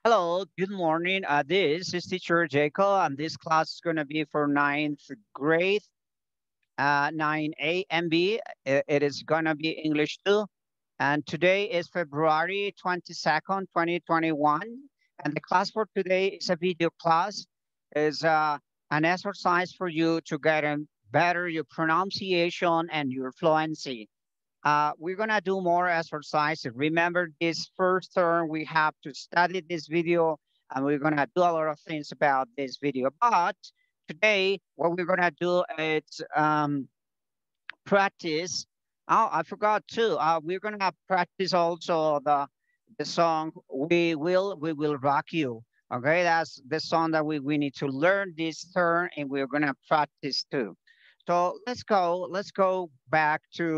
Hello, good morning. This is teacher Jacob, and this class is going to be for ninth grade, 9A and B. It is going to be English 2. And today is February 22nd, 2021. And the class for today is a video class, is an exercise for you to get better your pronunciation and your fluency. We're gonna do more exercises. Remember this first term, we have to study this video and we're gonna do a lot of things about this video. But today, what we're gonna do is practice. Oh, I forgot too. We're gonna practice also the song "We Will Rock You." Okay, that's the song that we need to learn this term, and we're gonna practice too. So let's go. Let's go back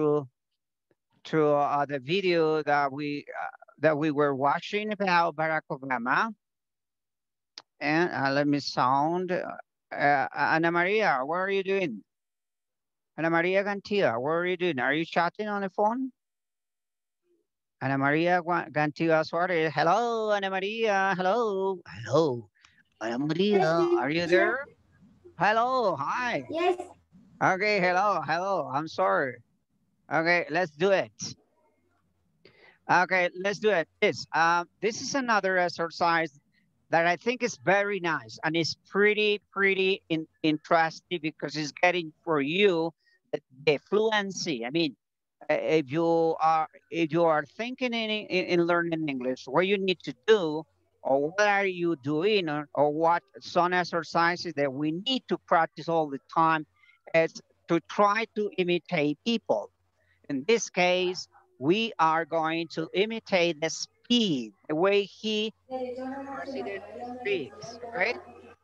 to the video that we were watching about Barack Obama. And let me sound. Ana Maria, what are you doing? Ana Maria Gantilla, what are you doing? Are you chatting on the phone? Ana Maria Gantilla Suarez. Hello, Ana Maria. Hello. Hello. Ana Maria, Yes, are you teacher. there? Hello. Hi. Yes. Okay. Hello. Hello. I'm sorry. Okay. Let's do it. Okay, let's do it. This is another exercise that I think is very nice and it's pretty interesting because it's getting for you the fluency. I mean, if you are thinking in learning English, what you need to do, or what are you doing, or what some exercises that we need to practice all the time, is to try to imitate people. In this case, we are going to imitate the speed, the way the president speaks. Okay?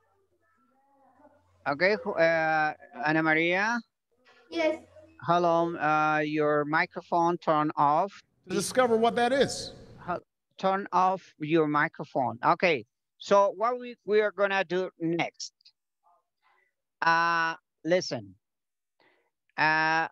Okay, Ana Maria, Yes. hello, your microphone turn off. To discover what that is. Hel- Turn off your microphone. Okay, so what we are gonna do next? Uh, Listen. Uh,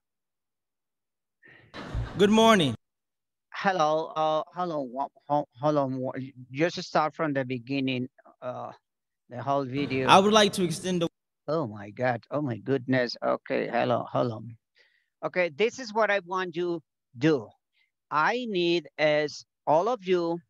Good morning. Hello. Hello. Hold on. Just start from the beginning. The whole I video. would like to extend the Oh my God. Oh my goodness. Okay. Hello. Hold on. Okay. This is what I want you do. I need is all of you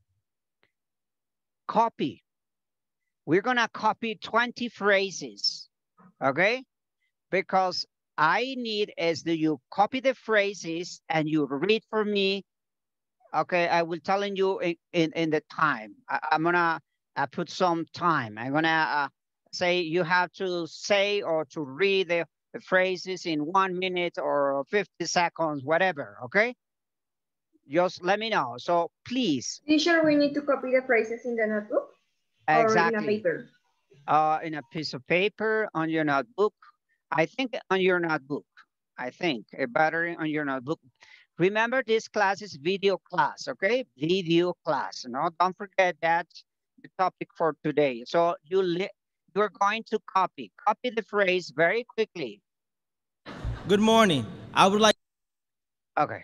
copy. We're gonna copy 20 phrases. Okay. Because I need is that you copy the phrases and you read for me. Okay. I will telling you in the time. I'm gonna put some time. I'm gonna say you have to say or to read the phrases in 1 minute or 50 seconds, whatever. Okay. Just let me know. So please, Teacher, we need to copy the phrases in the notebook or in a exactly. paper. In a piece of paper on your notebook. I think on your notebook. I think a battery on your notebook. Remember, this class is video class, okay? Video class. No, don't forget that the topic for today. So you're going to copy the phrase very quickly. good morning. I would like Okay.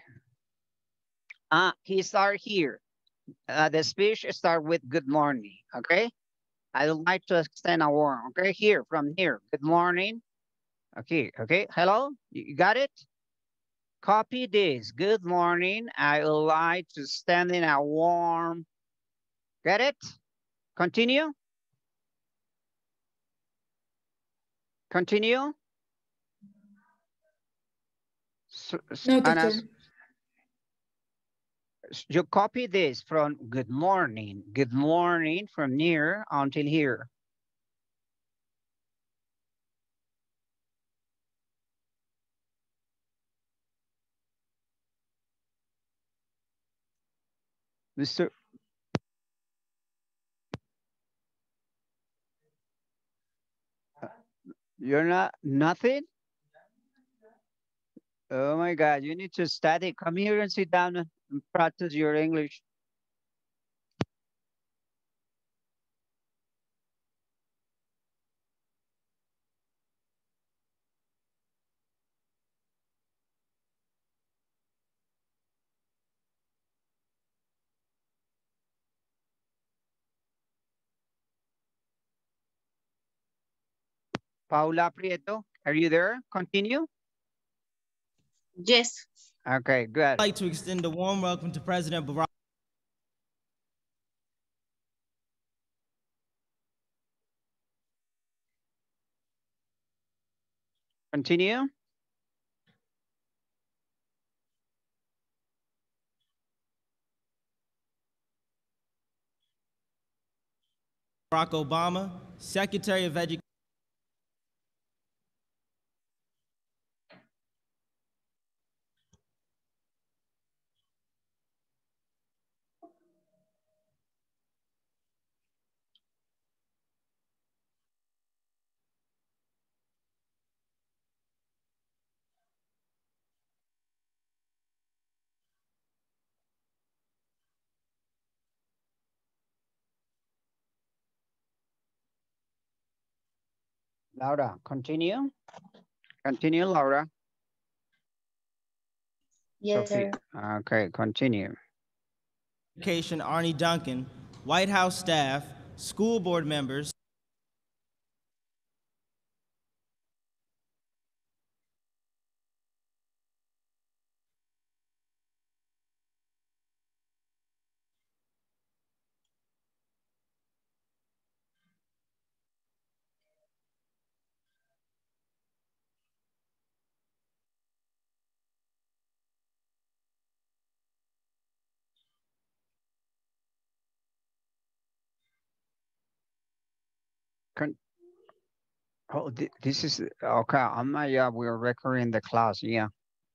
He start here. The speech start with good morning. Okay. I would like to extend a warm. Okay, here from here. Good morning. Okay. Okay. Hello. You got it? Copy this. Good morning. I would like to stand in a warm. Get it? Continue. Continue. No, Anna, teacher. you copy this from good morning. Good morning from here until here. Mr. You're not nothing? Oh my God, you need to study. Come here and sit down and practice your English. Paula Prieto, are you there? Continue. Yes. Okay, good. I'd like to extend a warm welcome to President Barack. Continue. Barack Obama, Secretary of Education. Laura, continue. Continue, Laura. Yes, Sophie. sir. Okay, continue. Education Arnie Duncan, White House staff, school board members, Con oh, this is okay. Yeah, we're recording the class. Yeah.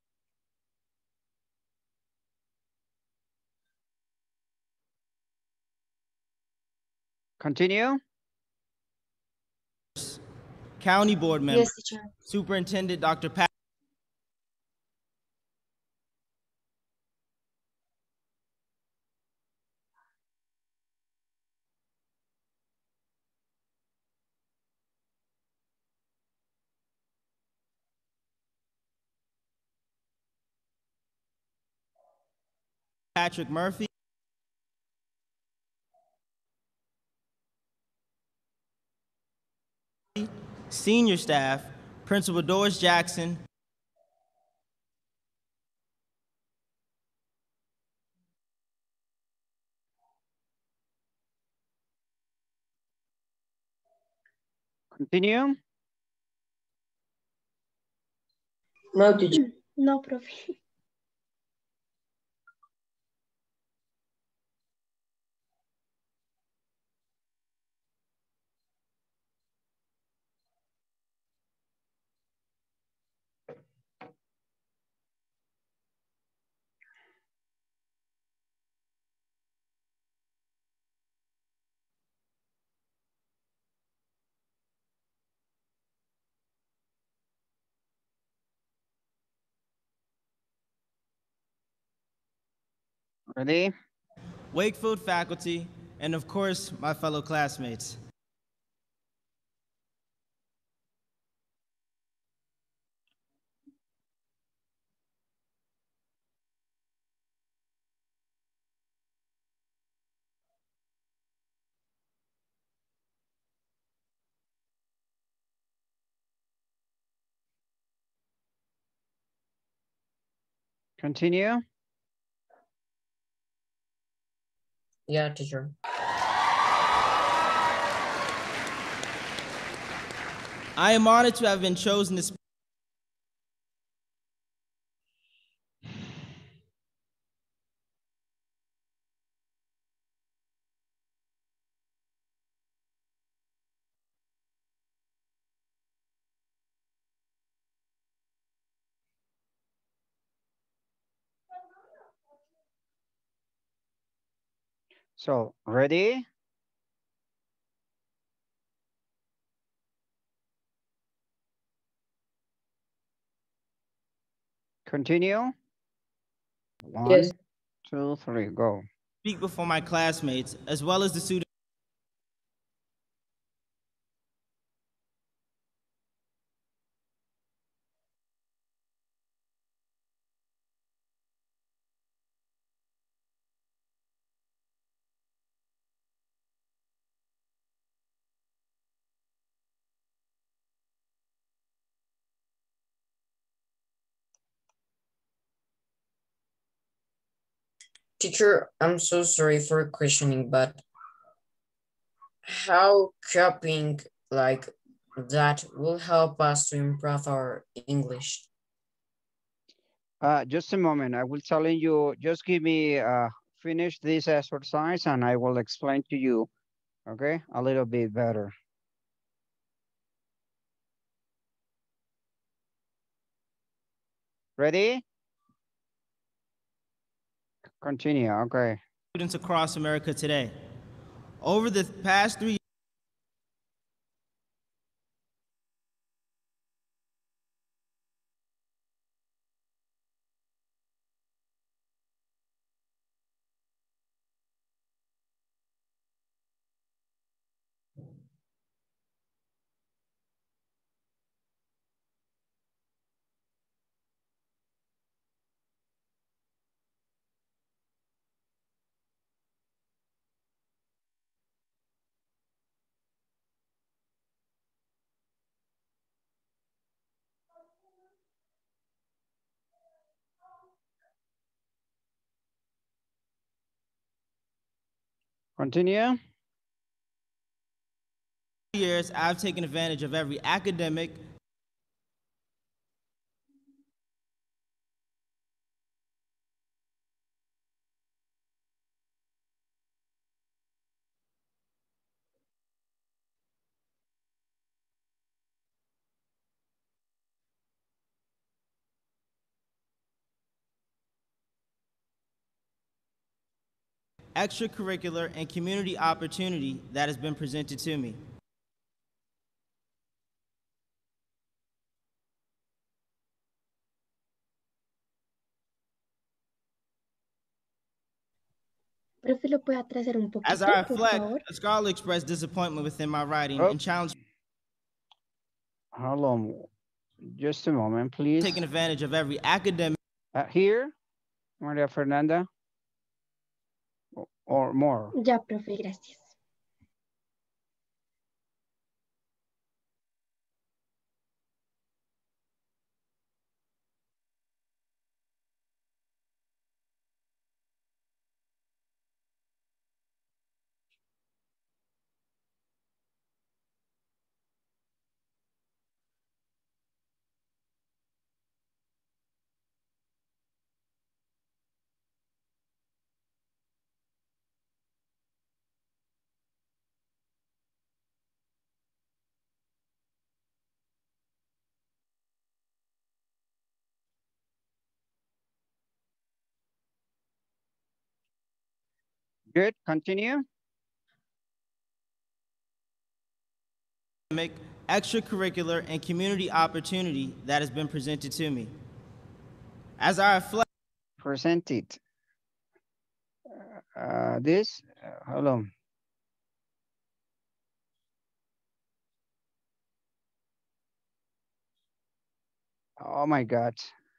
Continue. county board members, Yes, teacher. Superintendent Dr. Patrick Murphy, senior staff, Principal Doris Jackson, Continue. No, teacher. No, profe. Ready? Wakefield faculty, and of course, my fellow classmates. Continue. Yeah, teacher. I am honored to have been chosen to speak. So, ready? Continue. Yes. 1, 2, 3, go. Speak before my classmates, as well as the students. Teacher, I'm so sorry for questioning, but how copying like that will help us to improve our English? Just a moment. I will telling you, just give me, finish this exercise and I will explain to you, okay, a little bit better. Ready? Continue, okay. Students across America today. Over the past 3 Continue. years, I've taken advantage of every academic, extracurricular, and community opportunity that has been presented to me. Profe, ¿lo puede atrasar un As poquito, I por reflect, favor? a scholar expressed disappointment within my writing Oh, and challenged hold on. Just a moment, please. taking advantage of every academic, Here, Maria Fernanda, or more. Ya, profe, gracias. Good, continue. extracurricular, and community opportunity that has been presented to me. As I reflect, Present it. This, hold on. Oh my God.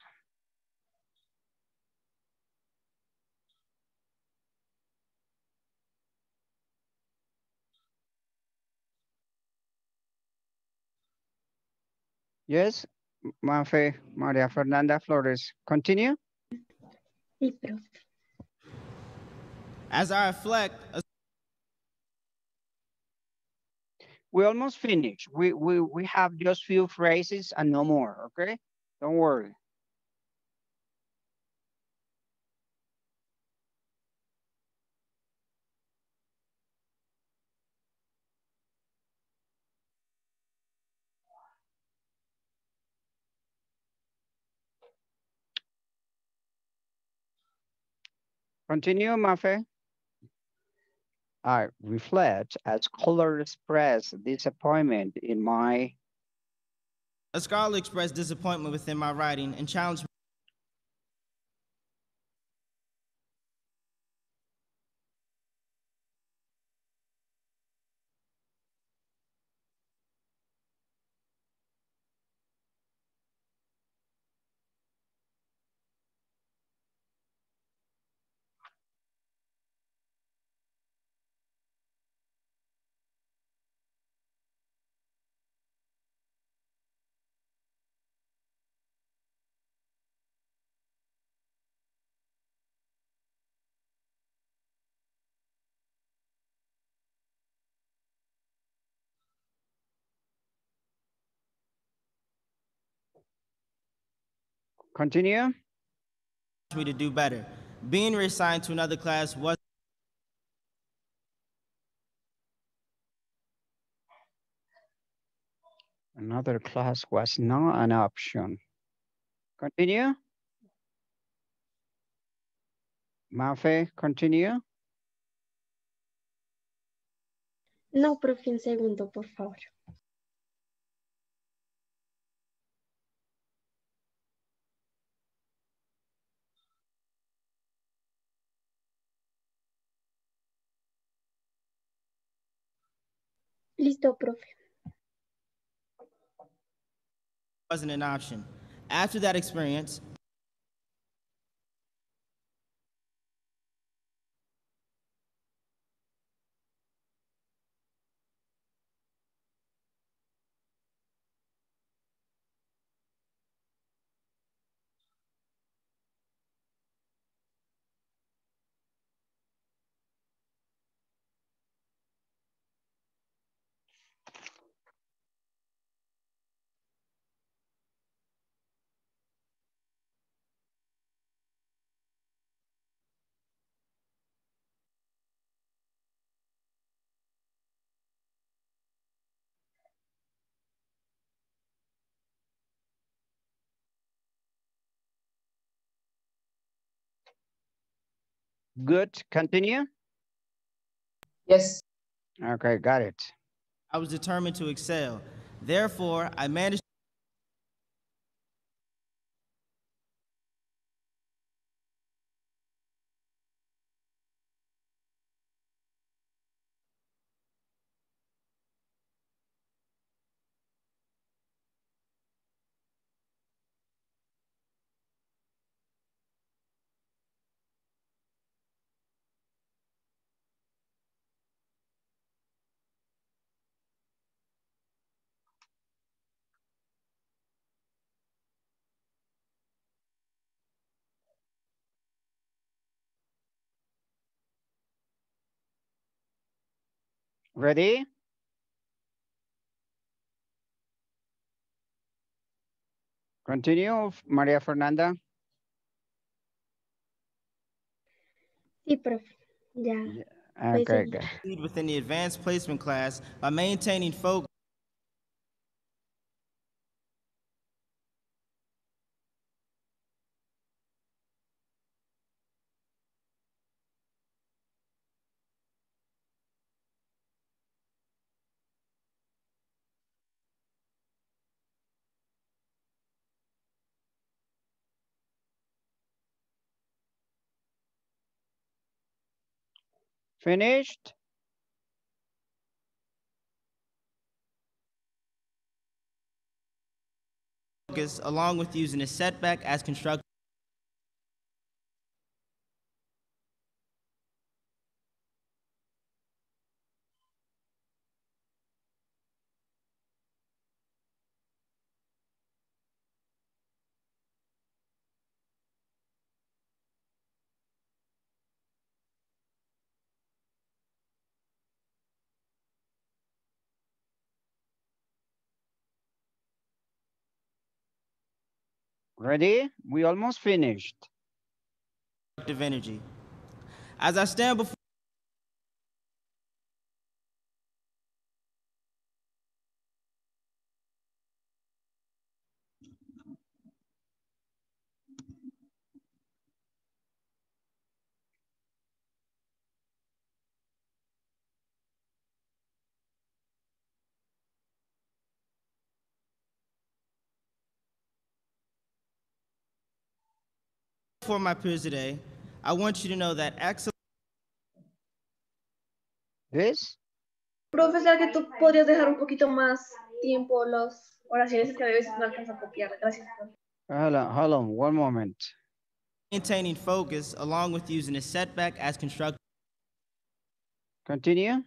Yes, Mafe, Maria Fernanda Flores. Continue. Sí, profe. as I reflect, We almost finished. We have just few phrases and no more, okay? Don't worry. Continue, Mafe. I reflect as color express disappointment in my a scholar expressed disappointment within my writing and challenged Continue. Me to do better. Being reassigned to another class was Another class was not an option. Continue. Mafe, continue. No, profe, un segundo, por favor. Listo, profe. wasn't an option. After that experience, Good. Continue. Yes. Okay, got it. I was determined to excel. Therefore, I managed Ready? Continue, Maria Fernanda. Sí, profe. Ya. Puede Okay, seguir. good. succeed within the advanced placement class by maintaining focus. Finished? Along with using a setback as constructive. Ready? We almost finished. Energy. As I stand before my peers today, I want you to know that excellence This? Profe, ¿será que tú podrías dejar un poquito más tiempo las oraciones que a veces no alcanzo a copiar? Gracias. Profe. Hold on, one moment. maintaining focus along with using a setback as constructive Continue.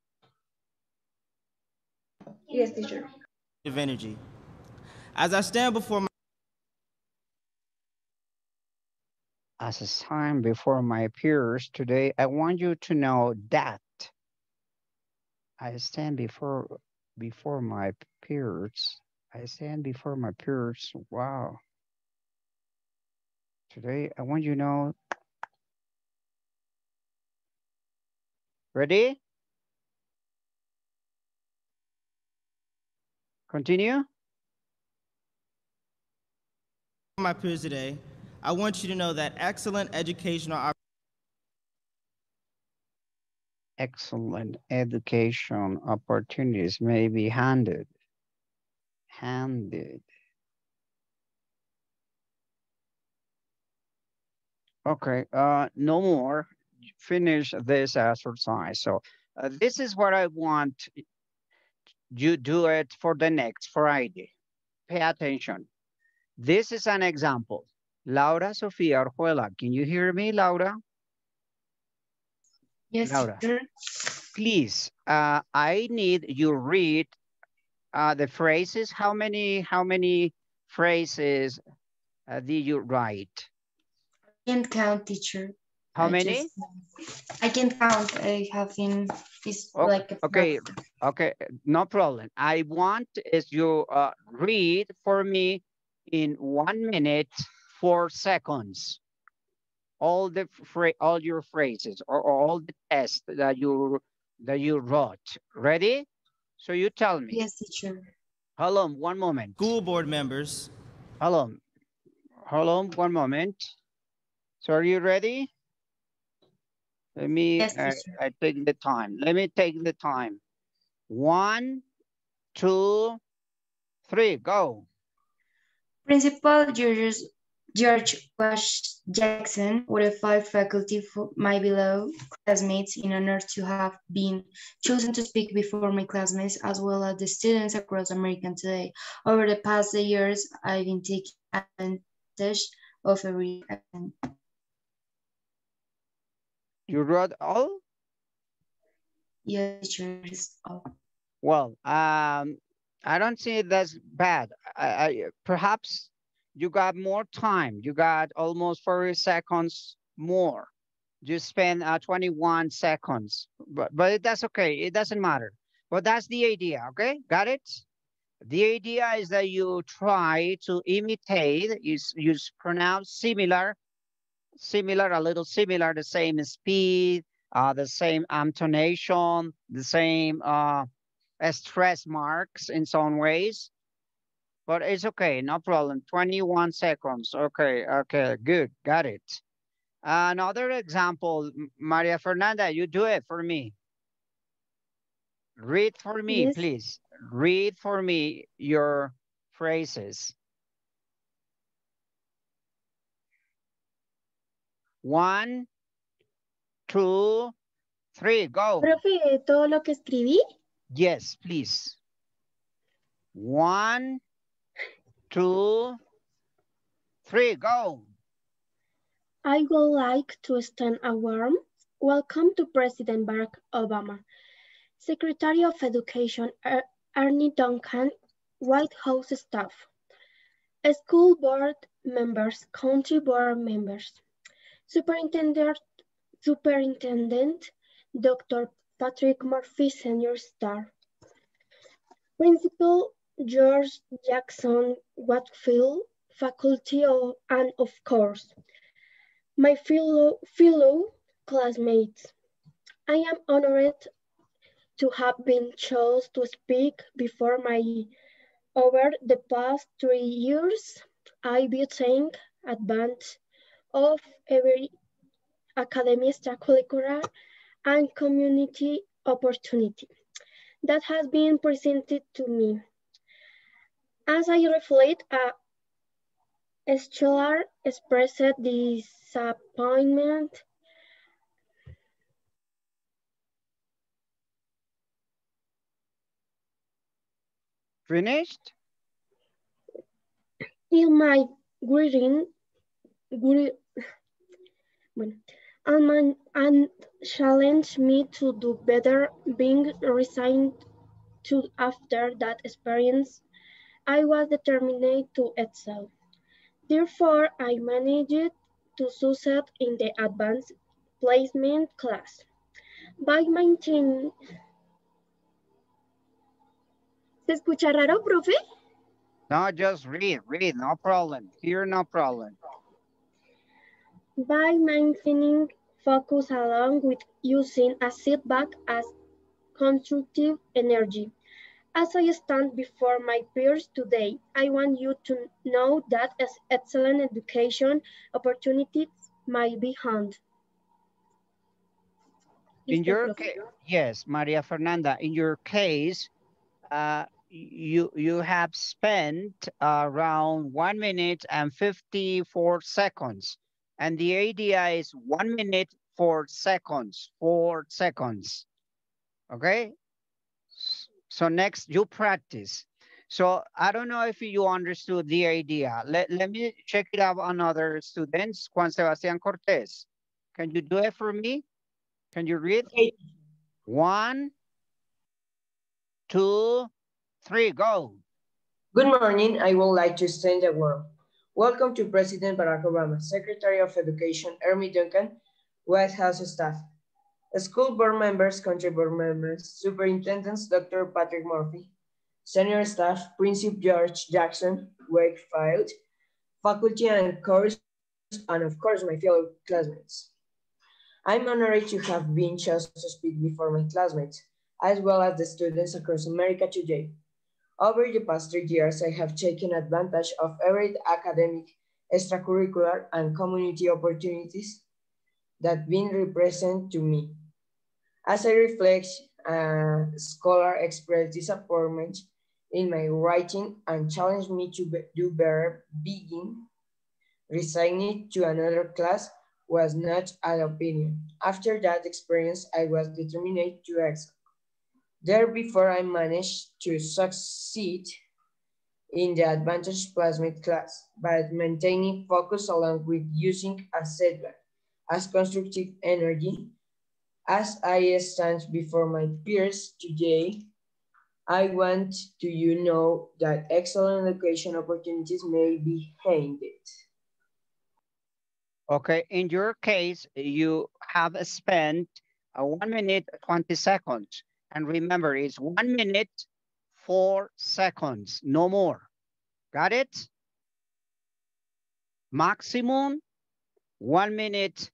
Yes, teacher. energy. As I stand before my As a sign before my peers today, I want you to know that I stand before my peers. I stand before my peers. Wow. Today, I want you to know. Ready? Continue. My peers today, I want you to know that Excellent education opportunities may be handed. Okay, no more. Finish this exercise. So this is what I want you do it for the next Friday. Pay attention. This is an example. Laura Sofia Orjuela, can you hear me, Laura? Yes, Laura, teacher. please, I need you read the phrases. How many phrases did you write? I can't count, teacher. How many? I can't count. I have in this like a Okay, no problem. I want is you read for me in 1 minute, 4 seconds, all your phrases or all the tests that you wrote. Ready? So you tell me. Yes, teacher. Hold on 1 moment. school board members. Hold on 1 moment. So are you ready? Let me, Yes, teacher. I take the time. Let me take the time. 1, 2, 3, go. Principal George Jackson would invite faculty for my beloved classmates in honor to have been chosen to speak before my classmates as well as the students across America today. Over the past years, I've been taking advantage of every event. You wrote all? Yes, teachers. Well, I don't see that's bad. Perhaps you got more time. You got almost 40 seconds more. You spend 21 seconds, but that's okay. It doesn't matter. But that's the idea, okay? Got it? The idea is that you try to imitate, you pronounce similar, a little similar, the same speed, the same intonation, the same stress marks in some ways, but it's okay, no problem. 21 seconds. Okay, good, got it. Another example, Maria Fernanda, you do it for me. Read for me, Yes. please. Read for me your phrases. 1, 2, 3, go. Profe, ¿todo lo que escribí? Yes, please. 1, 2, 3, go. I would like to extend a warm welcome to President Barack Obama, Secretary of Education Ernie Duncan, White House staff, school board members, county board members, Superintendent Dr. Patrick Murphy, Senior Staff, Principal George Jackson Watfield, faculty, and of course, my fellow classmates. I am honored to have been chosen to speak before over the past 3 years. I've been taking advantage of every academic, extracurricular, and community opportunity that has been presented to me. As I reflect, Scholar expressed disappointment Finished? in my and challenged me to do better. Being resigned to after that experience, I was determined to excel. Therefore, I managed to succeed in the advanced placement class by maintaining. ¿Se escucha raro, profe? No, just read, no problem. Here, no problem. by maintaining focus along with using a setback as constructive energy. As I stand before my peers today, I want you to know that excellent education opportunities might be found. In your case, yes, Maria Fernanda, in your case, you have spent around 1 minute and 54 seconds. And the idea is 1 minute, 4 seconds, 4 seconds. Okay? So next, you practice. So I don't know if you understood the idea. Let me check it out on other students. Juan Sebastián Cortés, can you do it for me? Can you read? 1, 2, 3, go. Good morning. I would like to extend a word. Welcome to President Barack Obama, Secretary of Education Ermi Duncan, White House staff, school board members, country board members, superintendents Dr. Patrick Murphy, senior staff Principal George Jackson, Wakefield, faculty and course, and of course my fellow classmates. I'm honored to have been chosen to speak before my classmates, as well as the students across America today. Over the past 3 years, I have taken advantage of every academic, extracurricular, and community opportunities that been represented to me. As I reflect, scholar expressed disappointment in my writing and challenged me to do better. Being resigning to another class was not an opinion. After that experience, I was determined to excel. Therefore, I managed to succeed in the advanced plasmid class by maintaining focus along with using a setback as constructive energy. As I stand before my peers today, I want to know that excellent education opportunities may be handed. Okay, in your case, you have spent 1 minute, 20 seconds. And remember, it's 1 minute, 4 seconds, no more. Got it? Maximum 1 minute,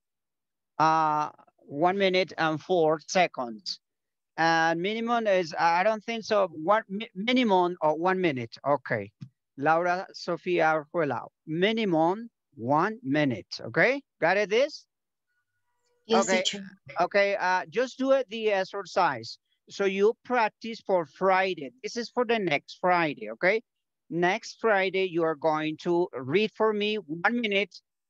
1 minute and 4 seconds. And minimum is, I don't think so, minimum or 1 minute. Okay. Laura Sofia Arjuela, minimum 1 minute. Okay, got it this? Yes, Okay, teacher. okay, just do it the exercise. So you practice for Friday. This is for the next Friday, okay? Next Friday, you are going to read for me 1 minute,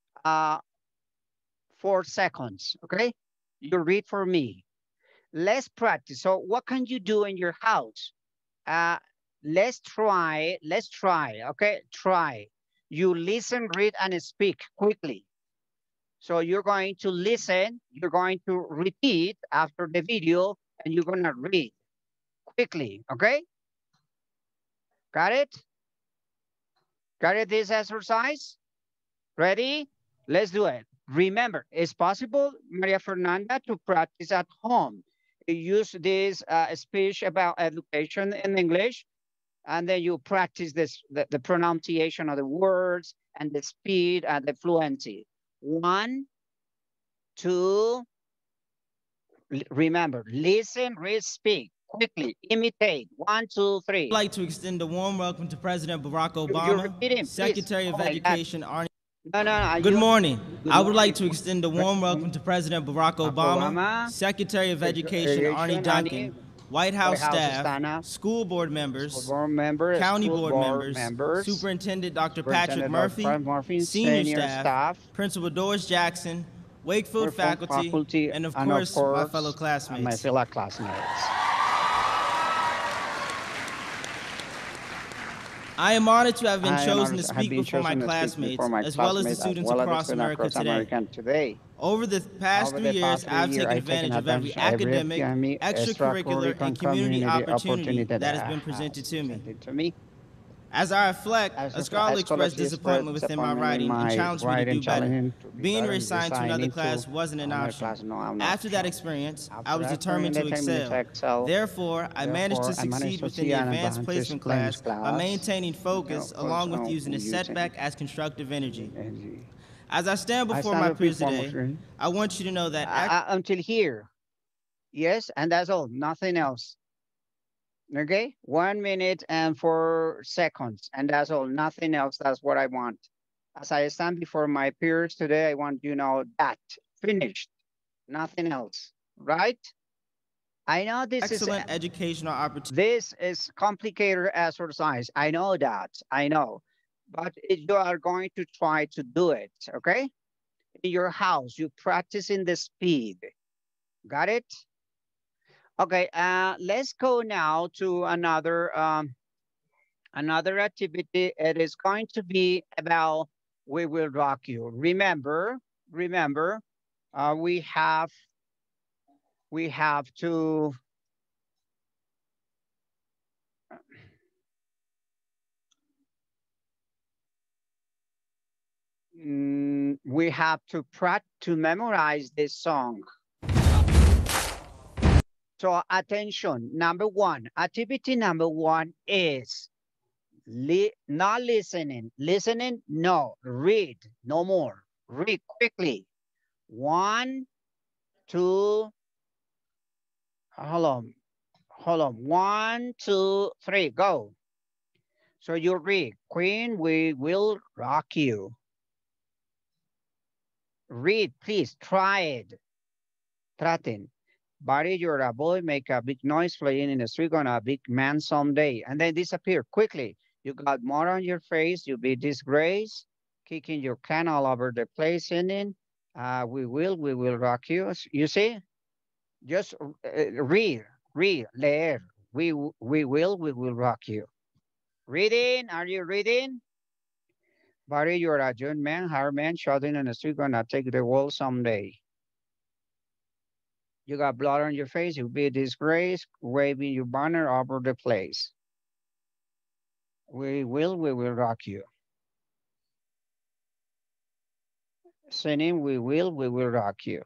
4 seconds, okay? You read for me. Let's practice. So what can you do in your house? Let's try, okay? Try. You listen, read, and speak quickly. So you're going to listen, you're going to repeat after the video, and you're gonna read quickly, okay? Got it? Got it, this exercise? Ready? Let's do it. Remember, it's possible, Maria Fernanda, to practice at home. You use this speech about education in English, and then you practice this, the pronunciation of the words and the speed and the fluency. 1, 2, remember, listen, read, speak, quickly, imitate. 1, 2, 3. I'd like to extend a warm welcome to President Barack You're Obama, repeating, Secretary of Education Arnie. No. Good morning. I would like to extend a warm welcome to President Barack Obama, Secretary of Education Arnie Duncan, White House staff, school board members, county board members, Superintendent Dr. Patrick Murphy, senior staff, Principal Doris Jackson, Wakefield faculty, and of course, my fellow classmates. I am honored to have been chosen to speak before my classmates, as well as the students across America today. Over the past 3 years, I've taken advantage of every academic, extracurricular, and community opportunity that has been presented to me. As I reflect, a scholar expressed disappointment within my writing and challenged me to do better. Being reassigned to another class wasn't an option. After that experience, I was determined to excel. Therefore, I managed to succeed within the advanced placement class by maintaining focus along with using a setback as constructive energy. As I stand before my peers today, I want you to know that until here. Yes, and that's all, nothing else. Okay, 1 minute and 4 seconds, and that's all, nothing else. That's what I want. As I stand before my peers today, I want you to know that finished, nothing else, right? I know this excellent educational opportunity. This is complicated exercise. I know that, I know, but you are going to try to do it, okay? In your house, you practicing the speed. Got it? Okay, let's go now to another activity. It is going to be about We Will Rock You. Remember, we have to memorize this song. So attention, number 1, activity number 1 is not listening. Listening, no. Read, no more. Read quickly. 1, 2, hold on. 1, 2, 3, go. So you read, Queen, we will rock you. Read, please, try it. Traten. Buddy, you're a boy, make a big noise playing in the street, gonna a big man someday. And then disappear quickly. You got mud on your face, you'll be disgraced, kicking your can all over the place, singing, we will rock you. You see? Just read, leer. We will rock you. Reading, are you reading? Buddy, you're a young man, hard man, shouting in the street, gonna take the world someday. You got blood on your face, you'll be disgraced, waving your banner over the place. We will rock you. Singing, we will rock you.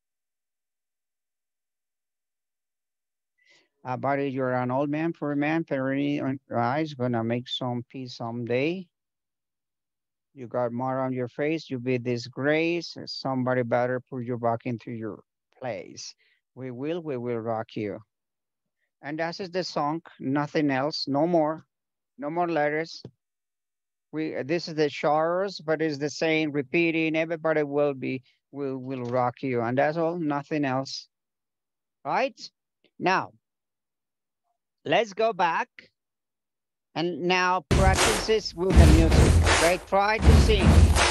Buddy, you're an old man, poor man, perennial on your eyes, gonna make some peace someday. You got mud on your face, you'll be disgraced, somebody better put you back into your place. We will rock you. And that is the song, nothing else, no more letters. This is the chorus, but it's the same, repeating, everybody will rock you. And that's all, nothing else. Right? Now, let's go back. And now practice this with the music, okay? Try to sing.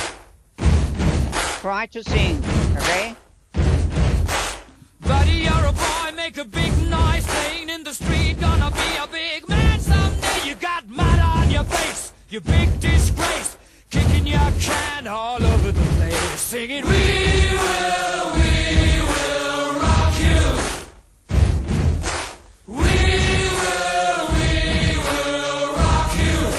Okay? Buddy, you're a boy, make a big noise, playing in the street, gonna be a big man someday. You got mud on your face, you big disgrace, kicking your can all over the place, singing, we will rock you. We will rock you.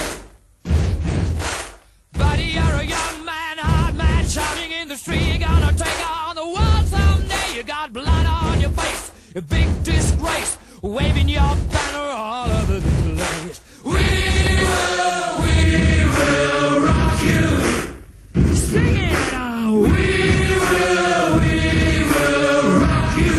Buddy, you're a young man, hard man, shouting in the street, gonna take on the world someday. You got blood on your face, a big disgrace, waving your banner all over the place. We will rock you. Sing it now. We will rock you.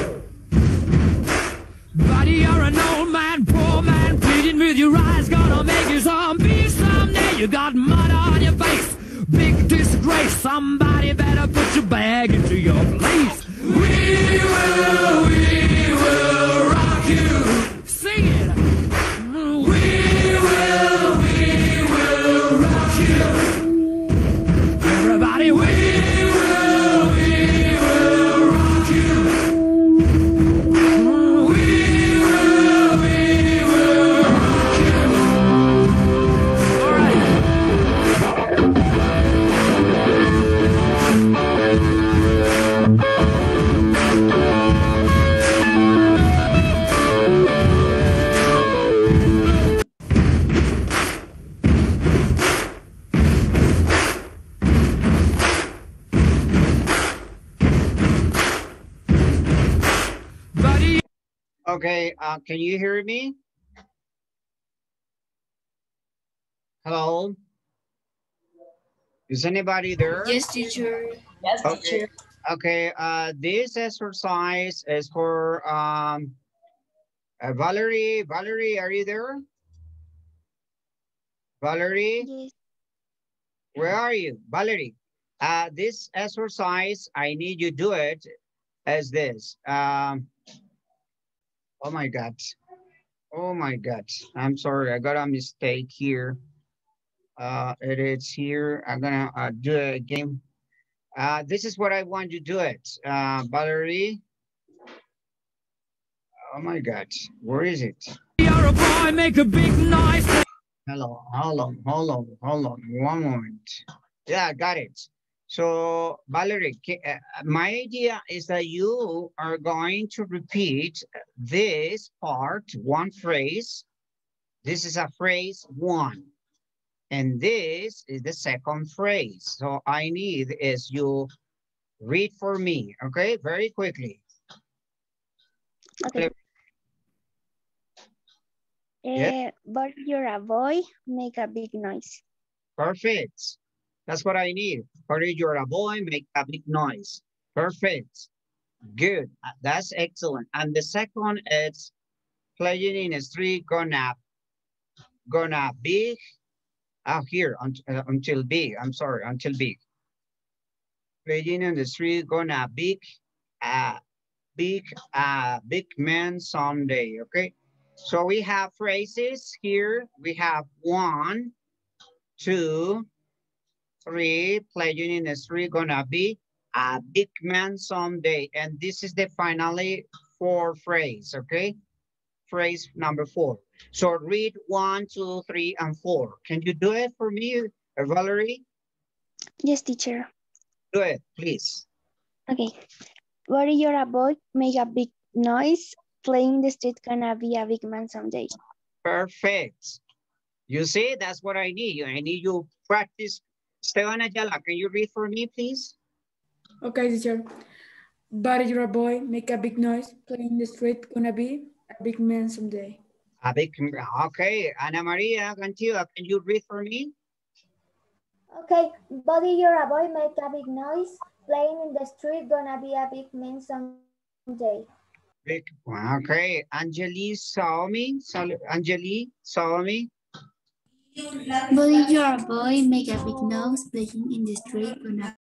Buddy, you're an old man, poor man, pleading with your eyes, gonna make you zombie someday. You got mud on your face, big disgrace, somebody better put your bag into your place. We will rock you. Sing it. We will rock you. Everybody, we will rock you. We will rock you. All right. Okay, can you hear me? Hello? Is anybody there? Yes, teacher. Yes, okay. teacher. Okay, this exercise is for Valerie. Valerie, are you there? Valerie? Yes. Where are you? Valerie, this exercise, I need you to do it as this. Oh my God. Oh my God. I'm sorry, I got a mistake here. It is here. I'm gonna do it again. This is what I want you to do it. Valerie. Oh my God, where is it? You're a boy, make a big noise. Hello, hold on, one moment. Yeah, I got it. So Valerie, my idea is that you are going to repeat this part, one phrase. This is a phrase one. And this is the second phrase. So I need is you read for me, okay? Very quickly. Okay. Yeah. But you're a boy, make a big noise. Perfect. That's what I need. But you're a boy, make a big noise. Perfect. Good. That's excellent. And the second is playing in the street, gonna big. Here, until big. I'm sorry, until big. Playing in the street, gonna big man someday, okay? So we have phrases here. We have 1, 2, 3, playing in the street, gonna be a big man someday. And this is the finally 4 phrase, okay? Phrase number 4. So read 1, 2, 3, and 4. Can you do it for me, Valerie? Yes, teacher. Do it, please. Okay. But you're a boy, make a big noise. Playing the street, gonna be a big man someday. Perfect. You see, that's what I need. I need you practice. Esteban Ayala, can you read for me, please? Okay, teacher. But you're a boy, make a big noise. Playing the street, gonna be a big man someday. Okay. Ana Maria Gantila, can you read for me? Okay, buddy, you're a boy, make a big noise. Playing in the street, gonna be a big man someday. Okay, Anjali Salmi. Buddy, you're a boy, make a big noise. Playing in the street, gonna